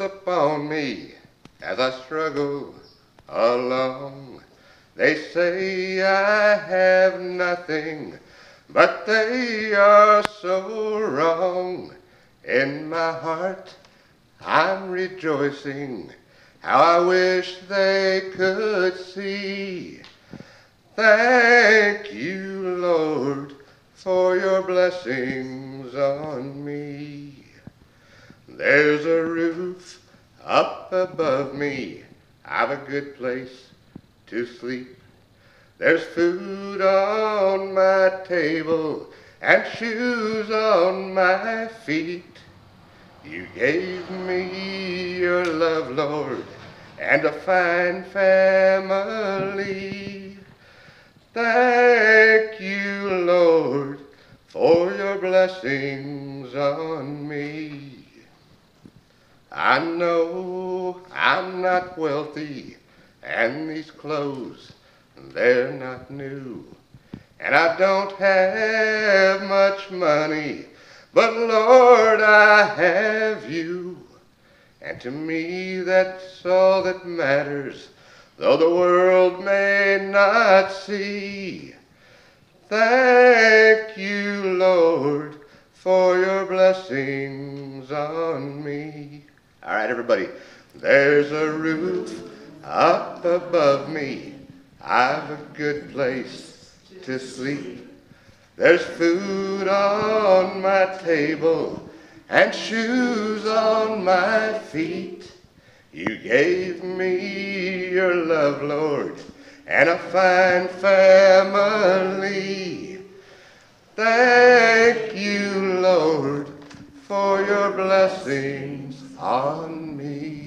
upon me as I struggle along. They say I have nothing, but they are so wrong. In my heart I'm rejoicing, how I wish they could see. Thank you, Lord, for your blessings on me. There's a roof up above me, I've a good place to sleep. There's food on my table and shoes on my feet. You gave me your love, Lord, and a fine family. Thank you, Lord, for your blessings on me. I know I'm not wealthy, and these clothes, they're not new. And I don't have much money, but Lord, I have you. And to me that's all that matters, though the world may not see. Thank you, Lord, for your blessings on me. All right, everybody. There's a roof up above me. I've a good place to sleep. There's food on my table and shoes on my feet. You gave me your love, Lord, and a fine family. Thank you, Lord, for your blessings on me.